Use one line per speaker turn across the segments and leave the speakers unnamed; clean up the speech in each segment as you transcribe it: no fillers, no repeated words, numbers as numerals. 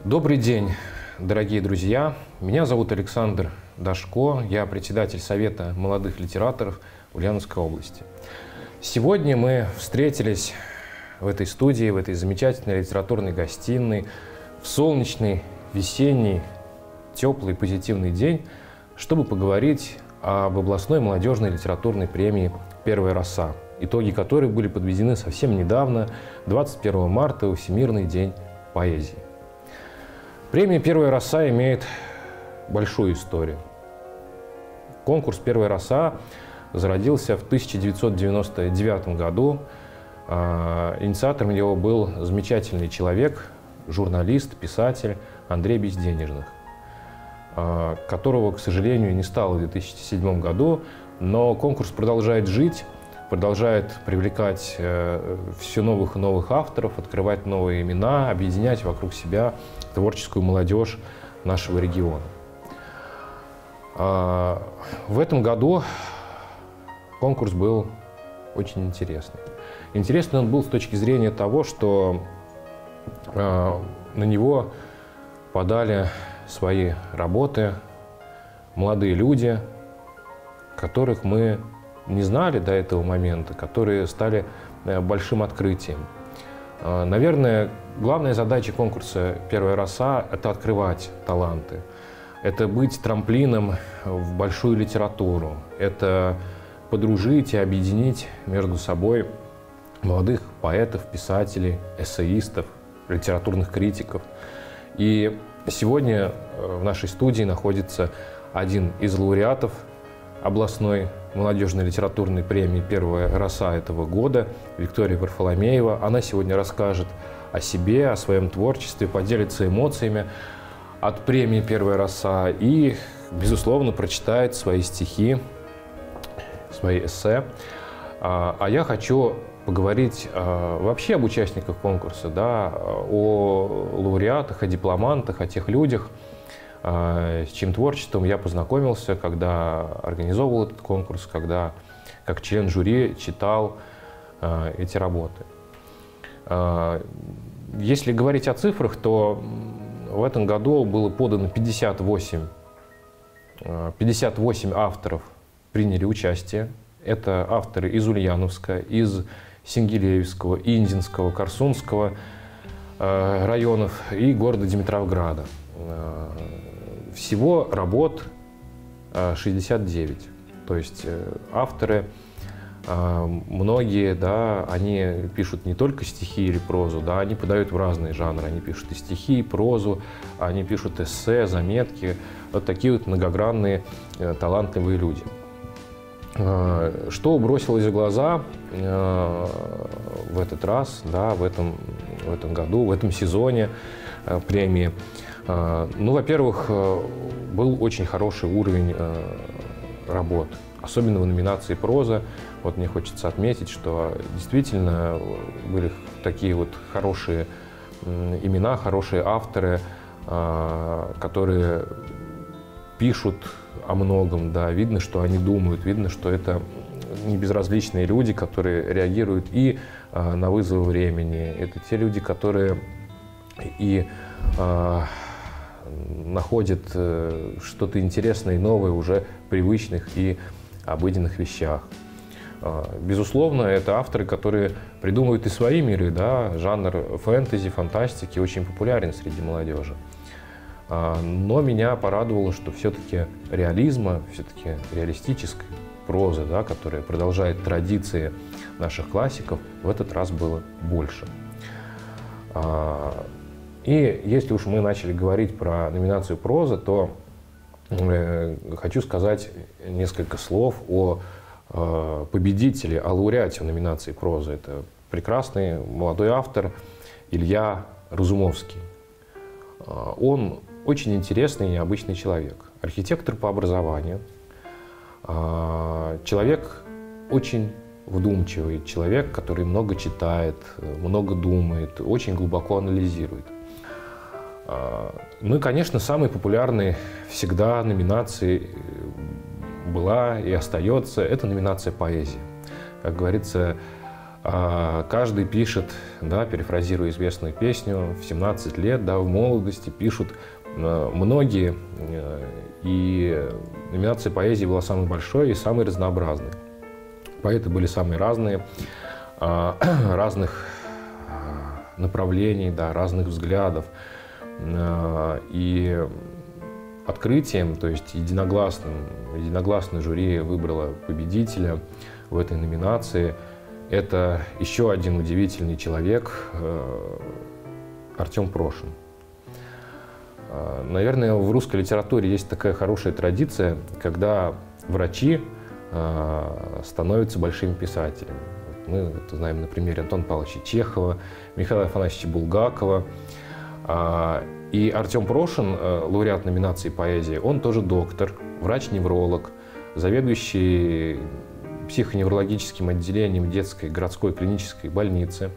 Добрый день, дорогие друзья. Меня зовут Александр Дашко. Я председатель Совета молодых литераторов Ульяновской области. Сегодня мы встретились в этой студии, в этой замечательной литературной гостиной, в солнечный, весенний, теплый, позитивный день, чтобы поговорить об областной молодежной литературной премии «Первая роса», итоги которой были подведены совсем недавно, 21 марта, Всемирный день поэзии. Премия «Первая роса» имеет большую историю. Конкурс «Первая роса» зародился в 1999 году. Инициатором его был замечательный человек, журналист, писатель Андрей Безденежных, которого, к сожалению, не стало в 2007 году, но конкурс продолжает жить, продолжает привлекать все новых и новых авторов, открывать новые имена, объединять вокруг себя творческую молодежь нашего региона. В этом году конкурс был очень интересный. Интересный он был с точки зрения того, что на него подали свои работы молодые люди, которых мы не знали до этого момента, которые стали большим открытием. Наверное, главная задача конкурса «Первая роса» – это открывать таланты, это быть трамплином в большую литературу, это подружить и объединить между собой молодых поэтов, писателей, эссеистов, литературных критиков. И сегодня в нашей студии находится один из лауреатов областной молодежной литературной премии «Первая роса» этого года, Виктория Варфоломеева. Она сегодня расскажет о себе, о своем творчестве, поделится эмоциями от премии «Первая роса» и, безусловно, прочитает свои стихи, свои эссе. А я хочу поговорить вообще об участниках конкурса, да, о лауреатах, о дипломантах, о тех людях, с чьим творчеством я познакомился, когда организовывал этот конкурс, когда как член жюри читал эти работы. Если говорить о цифрах, то в этом году было подано 58 авторов приняли участие. Это авторы из Ульяновска, из Сингелеевского, Индинского, Корсунского районов и города Димитровграда. Всего работ 69. То есть авторы, многие, да, они пишут не только стихи или прозу, да, они подают в разные жанры. Они пишут и стихи, и прозу, они пишут эссе, заметки. Вот такие вот многогранные, талантливые люди. Что бросилось в глаза в этот раз, да, в этом году, в этом сезоне премии? Ну, во-первых, был очень хороший уровень работ, особенно в номинации «Проза». Вот мне хочется отметить, что действительно были такие вот хорошие имена, хорошие авторы, которые пишут о многом, да, видно, что они думают, видно, что это не безразличные люди, которые реагируют и на вызовы времени. Это те люди, которые и находят что-то интересное и новое уже в привычных и обыденных вещах. Безусловно, это авторы, которые придумывают и свои миры, да, жанр фэнтези, фантастики очень популярен среди молодежи. Но меня порадовало, что все-таки реализма, все-таки реалистической прозы, да, которая продолжает традиции наших классиков, в этот раз было больше. И если уж мы начали говорить про номинацию «Проза», то хочу сказать несколько слов о победителе, о лауреате в номинации «Проза». Это прекрасный молодой автор Илья Разумовский. Он очень интересный и необычный человек. Архитектор по образованию, человек очень вдумчивый, человек, который много читает, много думает, очень глубоко анализирует. Ну и, конечно, самой популярной всегда номинацией была и остается – это номинация «Поэзия». Как говорится, Каждый пишет, да, перефразируя известную песню, в 17 лет, да, в молодости пишут многие, и номинация поэзии была самой большой и самой разнообразной. Поэты были самые разные, разных направлений, да, разных взглядов. И открытием, то есть единогласно жюри выбрало победителя в этой номинации. Это еще один удивительный человек, Артем Прошин. Наверное, в русской литературе есть такая хорошая традиция, когда врачи становятся большими писателями. Мы это знаем на примере Антона Павловича Чехова, Михаила Афанасьевича Булгакова. И Артем Прошин, лауреат номинации «Поэзия», он тоже доктор, врач-невролог, заведующий психоневрологическим отделением детской городской клинической больницы.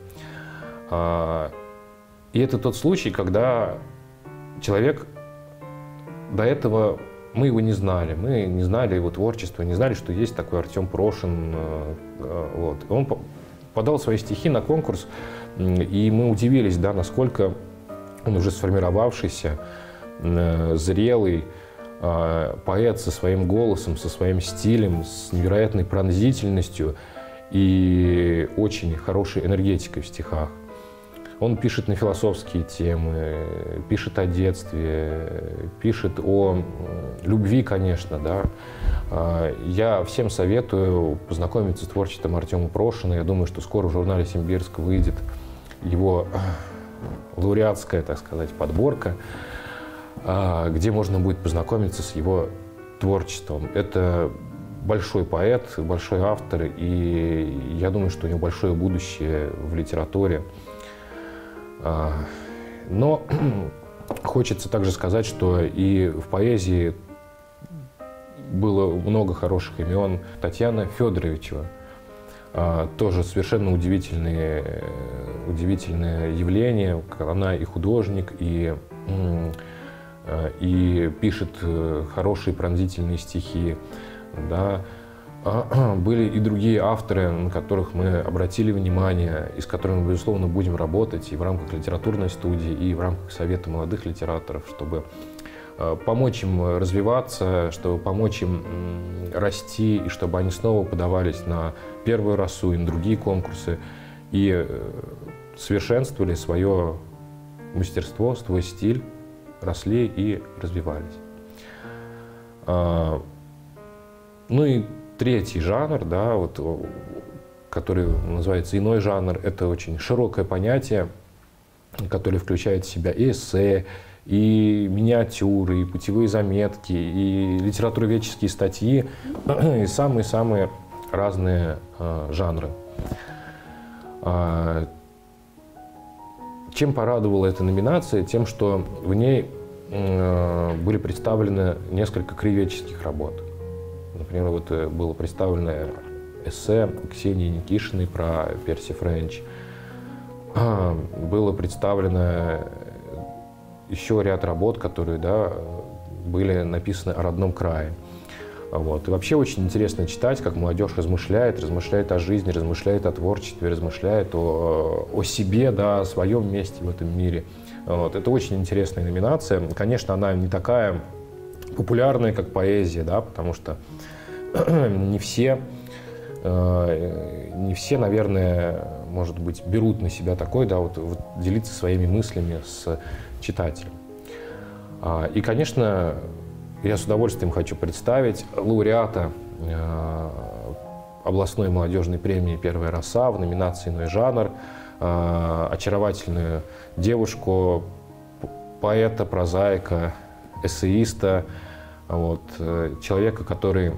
И это тот случай, когда человек до этого, мы его не знали, мы не знали его творчества, не знали, что есть такой Артем Прошин. Вот. Он подал свои стихи на конкурс, и мы удивились, да, насколько он уже сформировавшийся, зрелый поэт со своим голосом, со своим стилем, с невероятной пронзительностью и очень хорошей энергетикой в стихах. Он пишет на философские темы, пишет о детстве, пишет о любви, конечно, да. Я всем советую познакомиться с творчеством Артема Прошина. Я думаю, что скоро в журнале «Симбирск» выйдет его лауреатская, так сказать, подборка, где можно будет познакомиться с его творчеством. Это большой поэт, большой автор, и я думаю, что у него большое будущее в литературе. Но хочется также сказать, что и в поэзии было много хороших имен. Татьяна Федоровичева, тоже совершенно удивительное явление. Она и художник, и пишет хорошие пронзительные стихи. Да. Были и другие авторы, на которых мы обратили внимание, и с которыми, безусловно, будем работать и в рамках литературной студии, и в рамках Совета молодых литераторов, чтобы помочь им развиваться, чтобы помочь им расти, и чтобы они снова подавались на первую росу и на другие конкурсы, и совершенствовали свое мастерство, свой стиль, росли и развивались. Ну и третий жанр, да, вот, который называется иной жанр, это очень широкое понятие, которое включает в себя и эссе, и миниатюры, и путевые заметки, и литературоведческие статьи, и самые-самые разные жанры. Чем порадовала эта номинация? Тем, что в ней были представлены несколько краеведческих работ. Например, вот было представлено эссе Ксении Никишиной про Перси Френч. Было представлено еще ряд работ, которые, да, были написаны о родном крае. Вот. И вообще очень интересно читать, как молодежь размышляет о жизни, размышляет о творчестве, размышляет о себе, да, о своем месте в этом мире. Вот. Это очень интересная номинация. Конечно, она не такая популярная, как поэзия, да, потому что не все, наверное, может быть, берут на себя такой, да, вот делиться своими мыслями с читателем. И, конечно, я с удовольствием хочу представить лауреата областной молодежной премии «Первая роса» в номинации «Иной жанр», очаровательную девушку, поэта, прозаика, эссеиста, вот, человека, который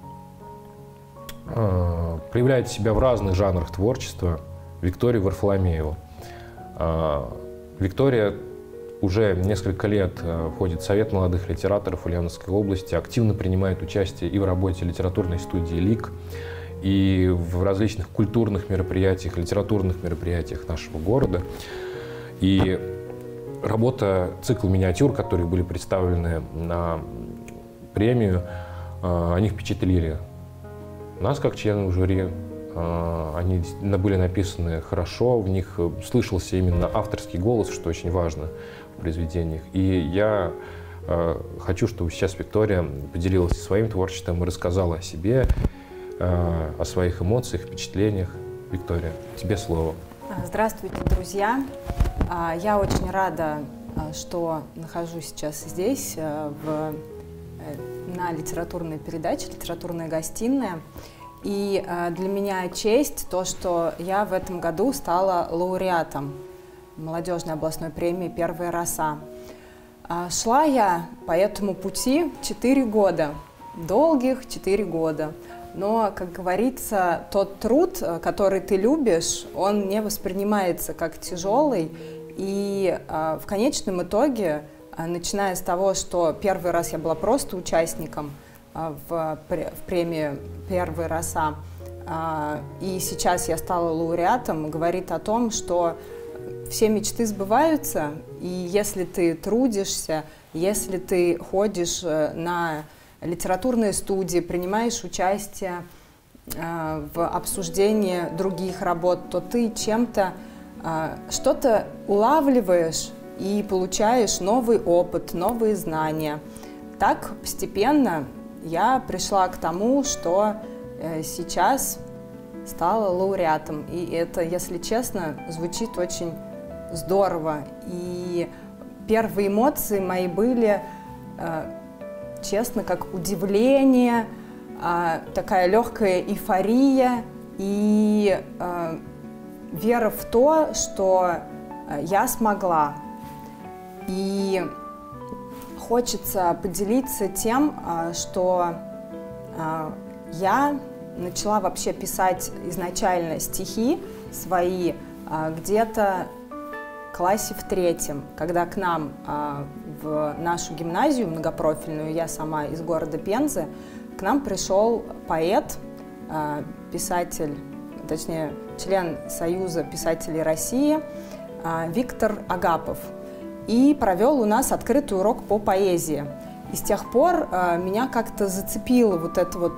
проявляет себя в разных жанрах творчества, Викторию Варфоломееву. Виктория уже несколько лет входит в Совет молодых литераторов Ульяновской области, активно принимает участие и в работе литературной студии «Лик», и в различных культурных мероприятиях, литературных мероприятиях нашего города. И работа, цикл миниатюр, которые были представлены на премию, они впечатлили нас, как членов жюри, Они были написаны хорошо, в них слышался именно авторский голос, что очень важно в произведениях. И я хочу, чтобы сейчас Виктория поделилась своим творчеством и рассказала о себе, о своих эмоциях, впечатлениях. Виктория, тебе слово.
Здравствуйте, друзья! Я очень рада, что нахожусь сейчас здесь, на литературной передаче «Литературная гостиная». И для меня честь то, что я в этом году стала лауреатом молодежной областной премии «Первая роса». Шла я по этому пути 4 года, долгих 4 года. Но, как говорится, тот труд, который ты любишь, он не воспринимается как тяжелый. И в конечном итоге, начиная с того, что первый раз я была просто участником в премии «Первая роса», и сейчас я стала лауреатом, говорит о том, что все мечты сбываются, и если ты трудишься, если ты ходишь на литературные студии, принимаешь участие в обсуждении других работ, то ты чем-то что-то улавливаешь и получаешь новый опыт, новые знания. Так постепенно я пришла к тому, что сейчас стала лауреатом. И это, если честно, звучит очень здорово. И первые эмоции мои были, честно, как удивление, такая легкая эйфория и вера в то, что я смогла. И хочется поделиться тем, что я начала вообще писать изначально стихи свои где-то в классе в 3, когда к нам в нашу гимназию многопрофильную, я сама из города Пензы, к нам пришел поэт, писатель, точнее, член Союза писателей России Виктор Агапов, и провел у нас открытый урок по поэзии. И с тех пор меня как-то зацепила вот эта вот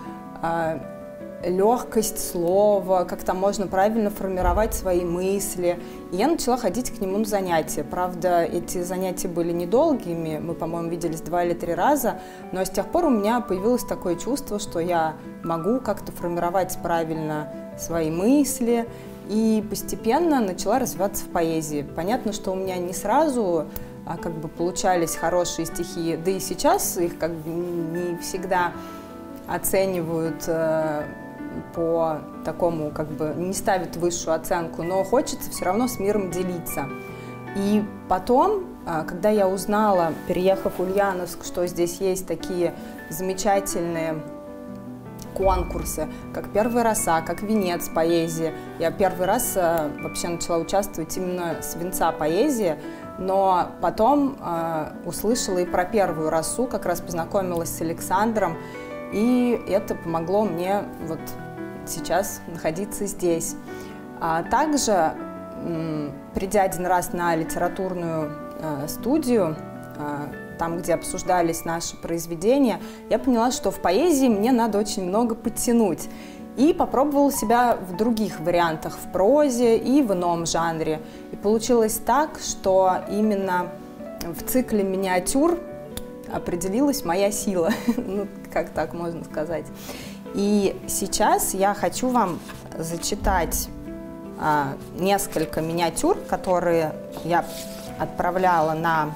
легкость слова, как там можно правильно формировать свои мысли. И я начала ходить к нему на занятия. Правда, эти занятия были недолгими, мы, по-моему, виделись 2 или 3 раза, но с тех пор у меня появилось такое чувство, что я могу как-то формировать правильно свои мысли, и постепенно начала развиваться в поэзии. Понятно, что у меня не сразу как бы получались хорошие стихи, да и сейчас их как бы не всегда оценивают по такому, как бы не ставят высшую оценку, но хочется все равно с миром делиться. И потом, когда я узнала, переехав в Ульяновск, что здесь есть такие замечательные конкурсы, как «Первая роса», как «Венец поэзии». Я первый раз вообще начала участвовать именно с «Венца поэзии», но потом услышала и про «Первую росу», как раз познакомилась с Александром, и это помогло мне вот сейчас находиться здесь. Также, придя один раз на литературную студию, там, где обсуждались наши произведения, я поняла, что в поэзии мне надо очень много подтянуть. И попробовала себя в других вариантах, в прозе и в ином жанре. И получилось так, что именно в цикле миниатюр определилась моя сила, ну, как так можно сказать. И сейчас я хочу вам зачитать несколько миниатюр, которые я отправляла на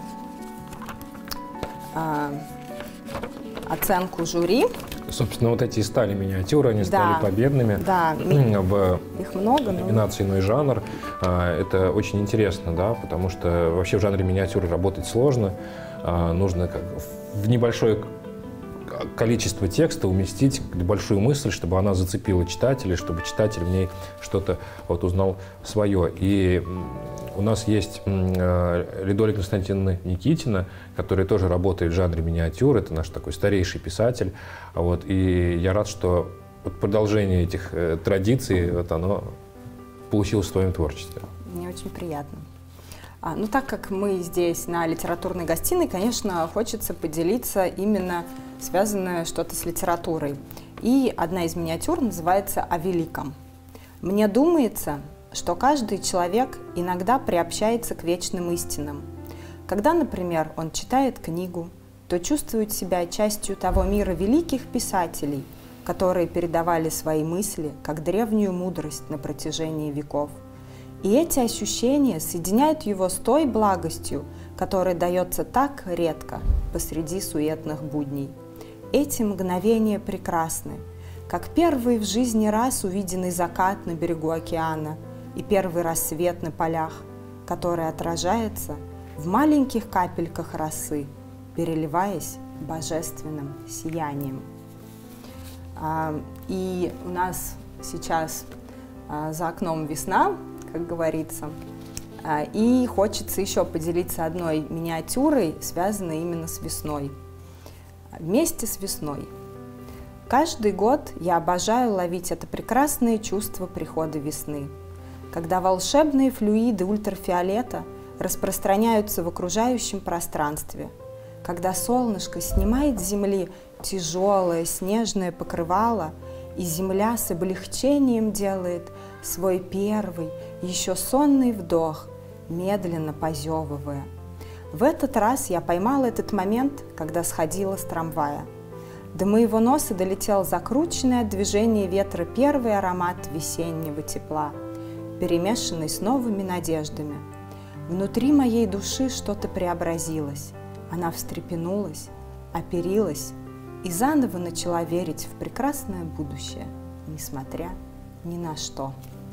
оценку жюри.
Собственно, вот эти и стали миниатюры, они стали победными.
Да,
их много. Номинации «Иной жанр». Это очень интересно, да, потому что вообще в жанре миниатюры работать сложно. Нужно в небольшое количество текста уместить большую мысль, чтобы она зацепила читателя, чтобы читатель в ней что-то вот узнал свое. И у нас есть Лидоля Константиновна Никитина, которая тоже работает в жанре миниатюр. Это наш такой старейший писатель. Вот. И я рад, что вот продолжение этих традиций, вот оно получилось в твоем творчестве.
Мне очень приятно. Ну, так как мы здесь на литературной гостиной, конечно, хочется поделиться именно связанное что-то с литературой. И одна из миниатюр называется «О великом». Мне думается, что каждый человек иногда приобщается к вечным истинам. Когда, например, он читает книгу, то чувствует себя частью того мира великих писателей, которые передавали свои мысли как древнюю мудрость на протяжении веков. И эти ощущения соединяют его с той благостью, которая дается так редко посреди суетных будней. Эти мгновения прекрасны, как первый в жизни раз увиденный закат на берегу океана и первый рассвет на полях, который отражается в маленьких капельках росы, переливаясь божественным сиянием. И у нас сейчас за окном весна, как говорится, и хочется еще поделиться одной миниатюрой, связанной именно с весной. Вместе с весной. Каждый год я обожаю ловить это прекрасное чувство прихода весны, когда волшебные флюиды ультрафиолета распространяются в окружающем пространстве, когда солнышко снимает с земли тяжелое снежное покрывало, и земля с облегчением делает свой первый, еще сонный вдох, медленно позевывая. В этот раз я поймала этот момент, когда сходила с трамвая. До моего носа долетел закрученный от движения ветра первый аромат весеннего тепла, перемешанный с новыми надеждами. Внутри моей души что-то преобразилось. Она встрепенулась, оперилась и заново начала верить в прекрасное будущее, несмотря ни на что.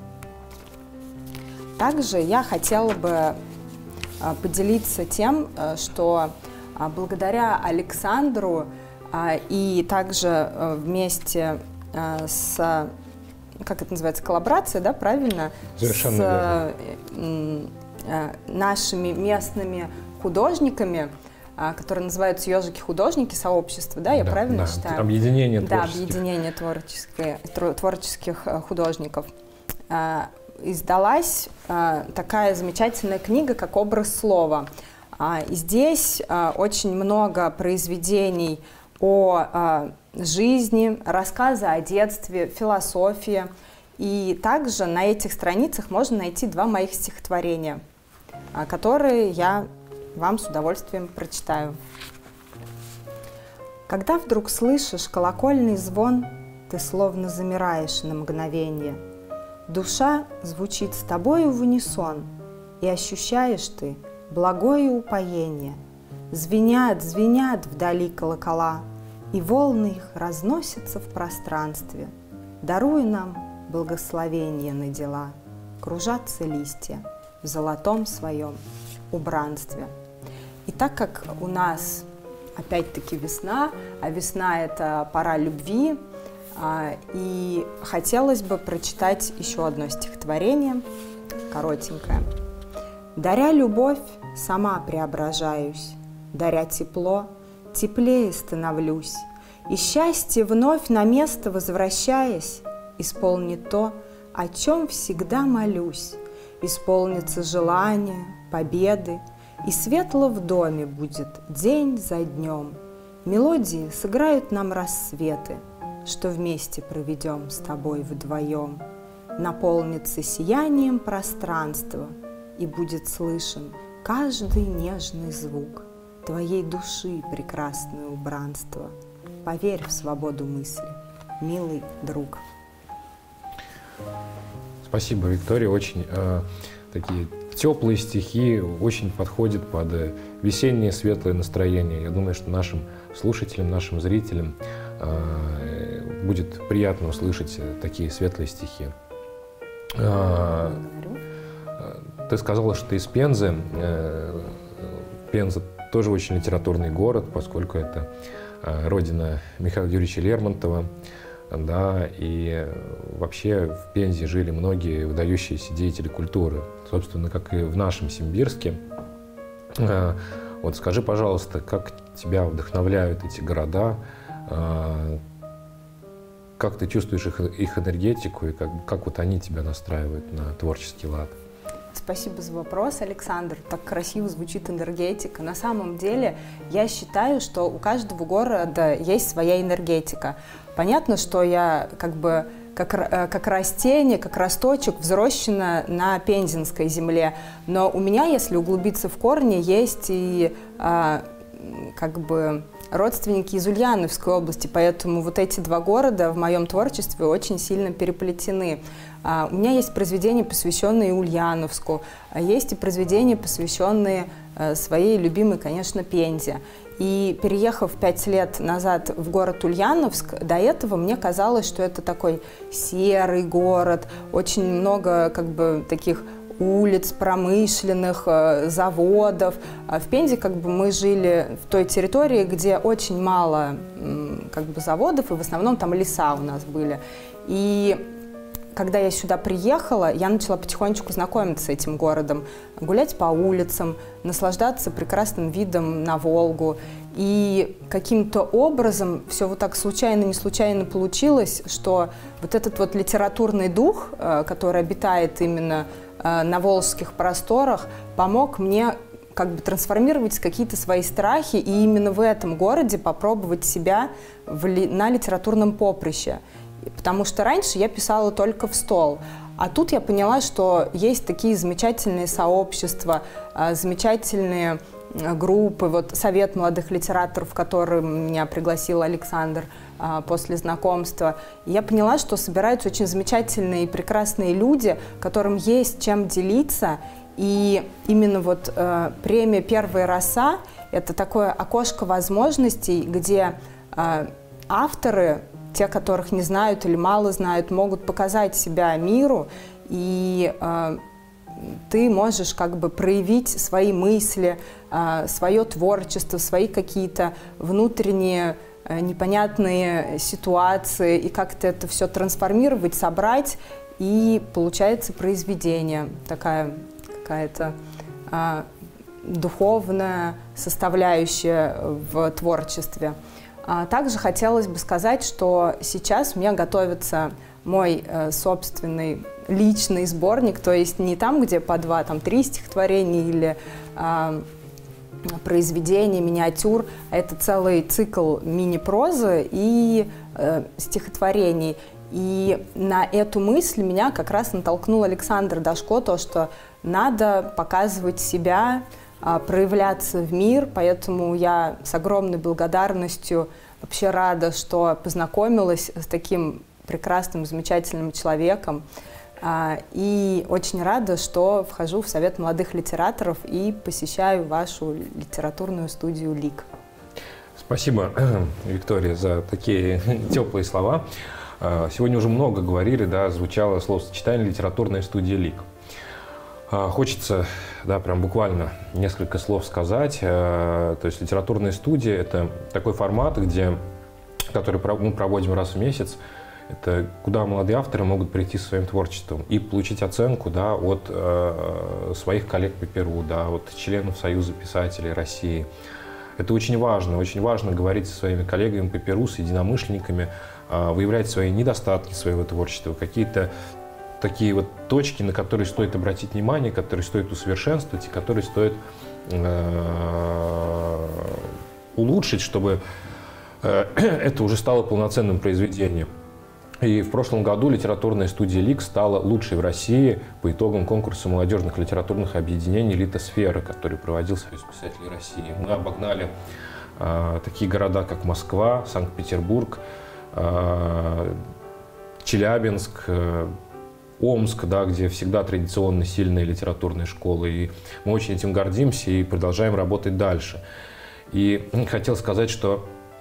Также я хотела бы поделиться тем, что благодаря Александру и также вместе с, как это называется, коллаборация, да, правильно?
Совершенно
с нашими местными художниками, которые называются «Ежики-художники», сообщество, да, я правильно считаю?
Объединение
творческих. Да, объединение творческих художников. Издалась такая замечательная книга, как «Образ слова». И здесь очень много произведений о жизни, рассказы о детстве, философии. И также на этих страницах можно найти 2 моих стихотворения, которые я вам с удовольствием прочитаю. Когда вдруг слышишь колокольный звон, ты словно замираешь на мгновение. Душа звучит с тобою в унисон, и ощущаешь ты благое упоение. Звенят, звенят вдали колокола, и волны их разносятся в пространстве, даруя нам благословение на дела. Кружатся листья в золотом своем убранстве. И так как у нас опять-таки весна, а весна – это пора любви, и хотелось бы прочитать еще одно стихотворение, коротенькое. «Даря любовь, сама преображаюсь, даря тепло, теплее становлюсь, и счастье, вновь на место возвращаясь, исполнит то, о чем всегда молюсь, исполнится желание, победы, и светло в доме будет день за днем. Мелодии сыграют нам рассветы, что вместе проведем с тобой вдвоем. Наполнится сиянием пространство, и будет слышен каждый нежный звук твоей души прекрасное убранство. Поверь в свободу мысли, милый друг».
Спасибо, Виктория. Очень такие теплые стихи, очень подходят под весеннее светлое настроение. Я думаю, что нашим слушателям, нашим зрителям будет приятно услышать такие светлые стихи.
Благодарю.
Ты сказала, что ты из Пензы. Пенза тоже очень литературный город, поскольку это родина Михаила Юрьевича Лермонтова. Да, и вообще в Пензе жили многие выдающиеся деятели культуры, собственно, как и в нашем Симбирске. Вот скажи, пожалуйста, как тебя вдохновляют эти города, как ты чувствуешь их энергетику и как вот они тебя настраивают на творческий лад?
Спасибо за вопрос, Александр. Так красиво звучит энергетика. На самом деле, я считаю, что у каждого города есть своя энергетика. Понятно, что я как растение, как росточек взрощена на пензенской земле. Но у меня, если углубиться в корни, есть и родственники из Ульяновской области, поэтому вот эти два города в моем творчестве очень сильно переплетены. У меня есть произведения, посвященные Ульяновску, есть и произведения, посвященные своей любимой, конечно, Пензе. И переехав 5 лет назад в город Ульяновск, до этого мне казалось, что это такой серый город, очень много таких улиц промышленных, заводов. В Пензе мы жили в той территории, где очень мало заводов, и в основном там леса у нас были. И когда я сюда приехала, я начала потихонечку знакомиться с этим городом, гулять по улицам, наслаждаться прекрасным видом на Волгу. И каким-то образом все вот так случайно, не случайно получилось, что вот этот вот литературный дух, который обитает именно на волжских просторах, помог мне трансформировать какие-то свои страхи и именно в этом городе попробовать себя на литературном поприще. Потому что раньше я писала только в стол. А тут я поняла, что есть такие замечательные сообщества, замечательные группы. Вот Совет молодых литераторов, в который меня пригласил Александр после знакомства. И я поняла, что собираются очень замечательные и прекрасные люди, которым есть чем делиться. И именно вот премия «Первая роса» – это такое окошко возможностей, где авторы, те, которых не знают или мало знают, могут показать себя миру, и ты можешь проявить свои мысли, свое творчество, свои какие-то внутренние непонятные ситуации, и как-то это все трансформировать, собрать, и получается произведение, такая какая-то духовная составляющая в творчестве. Также хотелось бы сказать, что сейчас у меня готовится мой собственный личный сборник, то есть не там, где по 2, там 3 стихотворения или произведения, миниатюр, а это целый цикл мини-прозы и стихотворений. И на эту мысль меня как раз натолкнул Александр Дашко, то, что надо показывать себя, проявляться в мир, поэтому я с огромной благодарностью вообще рада, что познакомилась с таким прекрасным, замечательным человеком, и очень рада, что вхожу в Совет молодых литераторов и посещаю вашу литературную студию «Лик».
Спасибо, Виктория, за такие теплые слова. Сегодня уже много говорили, да, звучало словосочетание «литературная студия «Лик». Хочется, да, прям буквально несколько слов сказать. То есть литературная студия – это такой формат, который мы проводим раз в месяц. Это куда молодые авторы могут прийти со своим творчеством и получить оценку, да, от своих коллег по перу, да, от членов Союза писателей России. Это очень важно говорить со своими коллегами по перу, с единомышленниками, выявлять свои недостатки своего творчества, какие-то такие вот точки, на которые стоит обратить внимание, которые стоит усовершенствовать и которые стоит улучшить, чтобы это уже стало полноценным произведением. И в прошлом году литературная студия «Лик» стала лучшей в России по итогам конкурса молодежных литературных объединений «Литосфера», который проводил Союз писателей России. Мы обогнали такие города, как Москва, Санкт-Петербург, Челябинск, Омск, да, где всегда традиционно сильные литературные школы. И мы очень этим гордимся и продолжаем работать дальше. И хотел сказать, что,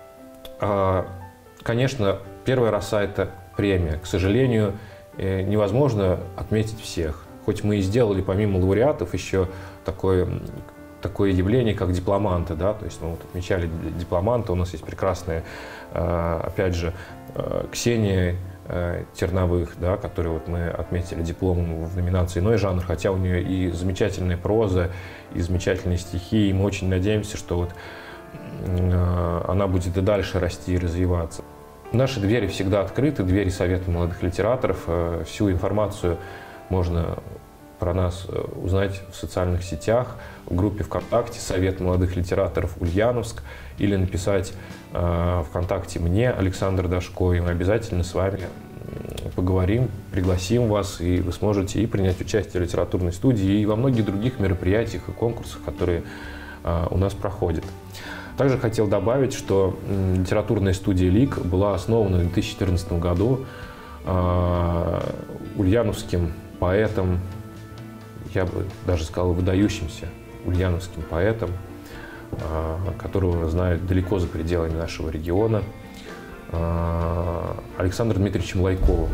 конечно, «Первая роса» – это премия. К сожалению, невозможно отметить всех. Хоть мы и сделали помимо лауреатов еще такое явление, как дипломанты. Да? То есть мы вот отмечали дипломанта. У нас есть прекрасная, опять же, Ксения Терновых, да, которую вот мы отметили дипломом в номинации «Иной жанр», хотя у нее и замечательная проза, и замечательные стихи, и мы очень надеемся, что вот она будет и дальше расти и развиваться. Наши двери всегда открыты, двери Совета молодых литераторов. Всю информацию можно про нас узнать в социальных сетях, в группе ВКонтакте «Совет молодых литераторов Ульяновск» или написать ВКонтакте мне, Александр Дашко, и мы обязательно с вами поговорим, пригласим вас, и вы сможете и принять участие в литературной студии, и во многих других мероприятиях и конкурсах, которые у нас проходят. Также хотел добавить, что литературная студия «Лик» была основана в 2014 году ульяновским поэтом, я бы даже сказал, выдающимся ульяновским поэтом, которого знают далеко за пределами нашего региона, Александром Дмитриевичем Лайковым.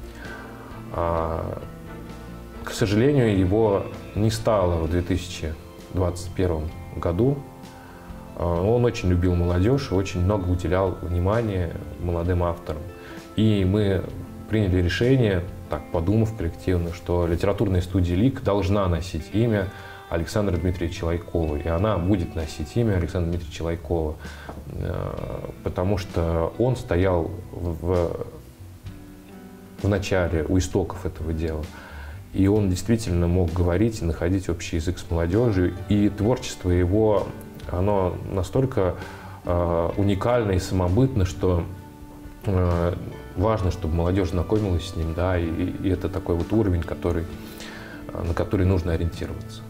К сожалению, его не стало в 2021 году. Он очень любил молодежь и очень много уделял внимания молодым авторам. И мы приняли решение, так подумав коллективно, что литературная студия «Лик» должна носить имя Александра Дмитриевича Лайкова. И она будет носить имя Александра Дмитриевича Лайкова, потому что он стоял в начале, у истоков этого дела. И он действительно мог говорить и находить общий язык с молодежью. И творчество его, оно настолько уникально и самобытно, что важно, чтобы молодежь знакомилась с ним, да, и это такой вот уровень, на который нужно ориентироваться.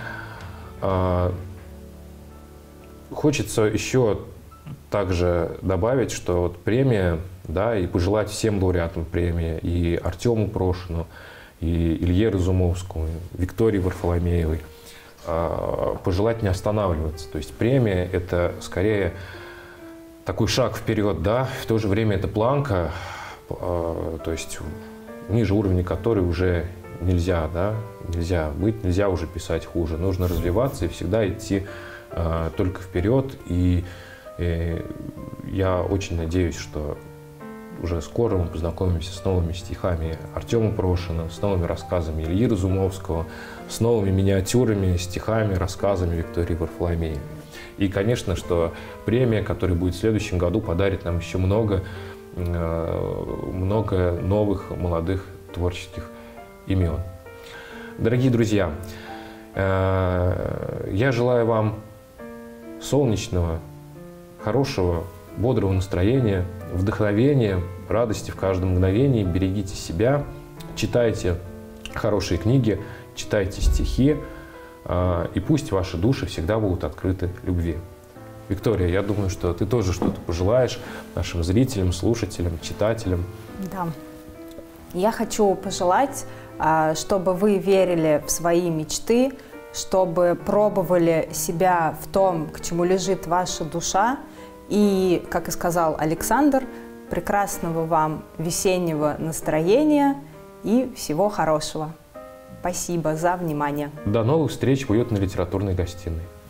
Хочется еще также добавить, что вот премия, да, и пожелать всем лауреатам премии, и Артему Прошину, и Илье Разумовскому, и Виктории Варфоломеевой, пожелать не останавливаться. То есть премия – это скорее такой шаг вперед, да, в то же время это планка, то есть ниже уровня которой уже нельзя, да, нельзя быть, нельзя уже писать хуже. Нужно развиваться и всегда идти только вперед. И я очень надеюсь, что уже скоро мы познакомимся с новыми стихами Артема Прошина, с новыми рассказами Ильи Разумовского, с новыми миниатюрами, стихами, рассказами Виктории Варфоломеевой. И, конечно, что премия, которая будет в следующем году, подарит нам еще много новых молодых творческих имен. Дорогие друзья, я желаю вам солнечного, хорошего, бодрого настроения, вдохновения, радости в каждом мгновении. Берегите себя, читайте хорошие книги, читайте стихи, и пусть ваши души всегда будут открыты любви. Виктория, я думаю, что ты тоже что-то пожелаешь нашим зрителям, слушателям, читателям.
Да. Я хочу пожелать, чтобы вы верили в свои мечты, чтобы пробовали себя в том, к чему лежит ваша душа. И, как и сказал Александр, прекрасного вам весеннего настроения и всего хорошего. Спасибо за внимание.
До новых встреч в уютной литературной гостиной.